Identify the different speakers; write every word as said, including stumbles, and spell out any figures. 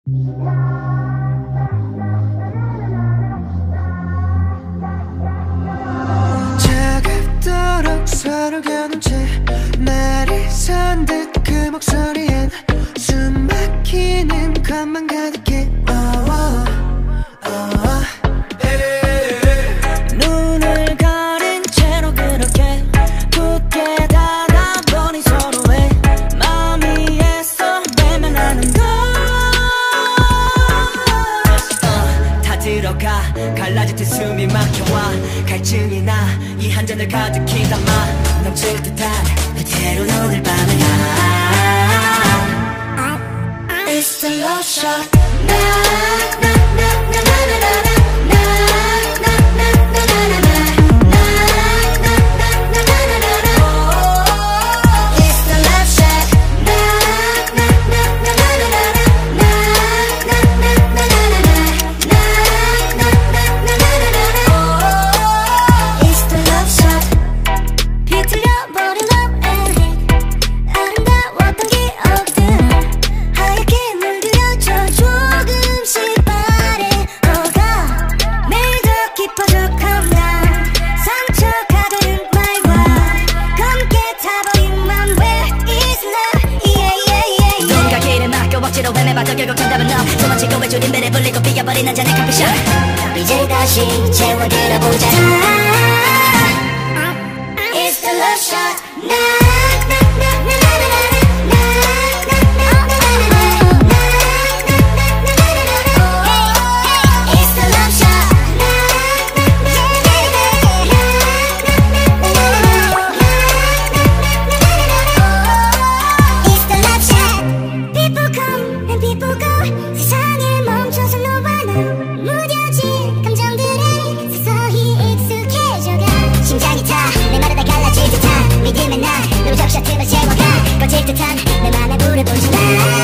Speaker 1: 차갑도록 서로 겨눈 채 말이 선 듯 그 목소리엔 숨 막히는 것만 가득해. oh, oh, oh. 눈을 가린 채로 그렇게 굳게 닫아버린 서로의 마음이 애써 외면하는 걸. uh, 다 들어가 갈라질 듯 숨이 막혀와 갈증이 나 이 한 잔을 가득히 담아 넘칠 듯한 그대로 오늘 밤을 가. It's the love shot. 나, 나, 나, 나, 나, 나, 나, 나. 결국 정답은 너 도망치고 외줄인 배를 불리고 비어버린 잔의 커피숍 이제 다시 채워들어보자. It's the love shot. 나, 나, 나, 나, 나, 나. 샷으로 채워가 꺼질 듯한 내 맘에 불을 붙인다.